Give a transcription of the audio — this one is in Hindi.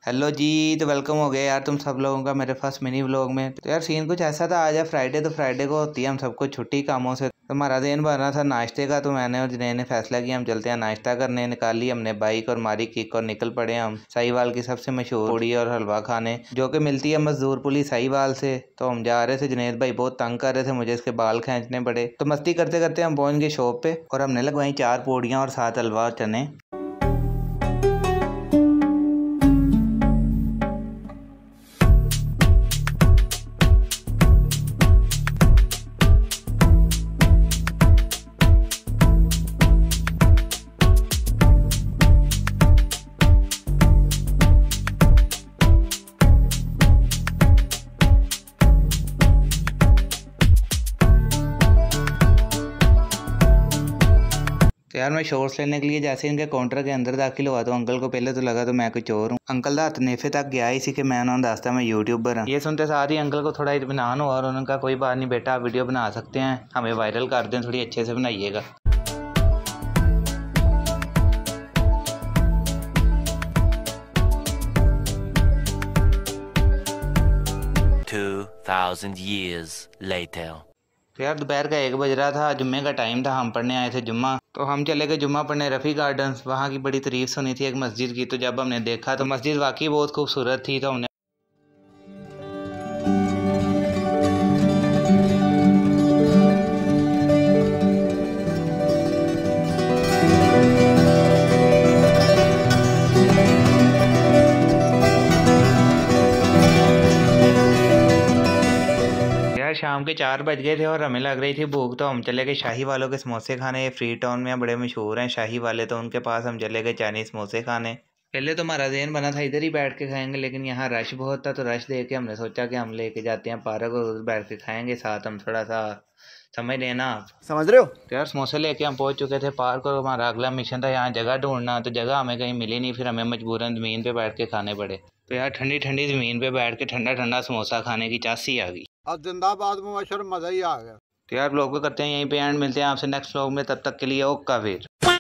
हेलो जी, तो वेलकम हो गया यार तुम सब लोगों का मेरे फर्स्ट मिनी व्लॉग में। तो यार सीन कुछ ऐसा था, आज है फ्राइडे, तो फ्राइडे को होती है हम सबको छुट्टी कामों से। तो हमारा दिन बन रहा था नाश्ते का, तो मैंने और जुनैद ने फैसला किया हम चलते हैं नाश्ता करने। निकाली हमने बाइक और मारी किक और निकल पड़े हम साहिवाल की सबसे मशहूर पूड़ी और हलवा खाने, जो कि मिलती है मजदूर पुली साहिवाल से। तो हम जा रहे थे, जुनैद भाई बहुत तंग कर रहे थे, मुझे इसके बाल खींचने पड़े। तो मस्ती करते करते हम पहुंच गए शॉप पे और हमने लगवाई 4 पूड़ियाँ और 7 हलवा और चने। तो यार मैं शॉर्ट्स लेने के लिए जैसे इनके काउंटर के अंदर दाखिल हुआ तो अंकल को पहले तो लगा तो मैं कुछ और हूँ। अंकल दा नेफे तक गया इसी के मैं उन्होंने दस्ता मैं यूट्यूबर हूँ। ये सुनते साथ ही अंकल को थोड़ा इत्मीनान हुआ और उन्होंने कहा कोई बात नहीं बेटा, आप वीडियो बना सकते हैं, हमें वायरल कर दें, थोड़ी अच्छे से बनाइएगा। तो यार दोपहर का 1 बज रहा था, जुम्मे का टाइम था, हम पढ़ने आए थे जुम्मा। तो हम चले गए जुम्मा पढ़ने रफ़ी गार्डन्स। वहाँ की बड़ी तारीफ सुनी थी एक मस्जिद की, तो जब हमने देखा तो मस्जिद वाकई बहुत खूबसूरत थी। तो हमने शाम के 4 बज गए थे और हमें लग रही थी भूख, तो हम चले गए शाही वालों के समोसे खाने। फ्री टाउन में बड़े मशहूर हैं शाही वाले, तो उनके पास हम चले गए चाइनीज़ समोसे खाने। पहले तो हमारा ज़हन बना था इधर ही बैठ के खाएंगे, लेकिन यहाँ रश बहुत था, तो रश देख के हमने सोचा कि हम लेके जाते हैं पार्क और उधर बैठ के खाएंगे साथ। हम थोड़ा सा समझ लेना, आप समझ रहे हो। तो यार समोसे लेके हम पहुंच चुके थे पार्क और हमारा अगला मिशन था यहाँ जगह ढूंढना। तो जगह हमें कहीं मिली नहीं, फिर हमें मजबूरन ज़मीन पे बैठ के खाने पड़े। तो यार ठंडी ठंडी ज़मीन पे बैठ के ठंडा ठंडा समोसा खाने की चासी आ गई। अब जिंदाबाद मुबशर, मजा ही आ गया। तो यार ब्लॉग को करते हैं यहीं पे एंड, मिलते हैं आपसे नेक्स्ट ब्लॉग में, तब तक के लिए ओका फिर।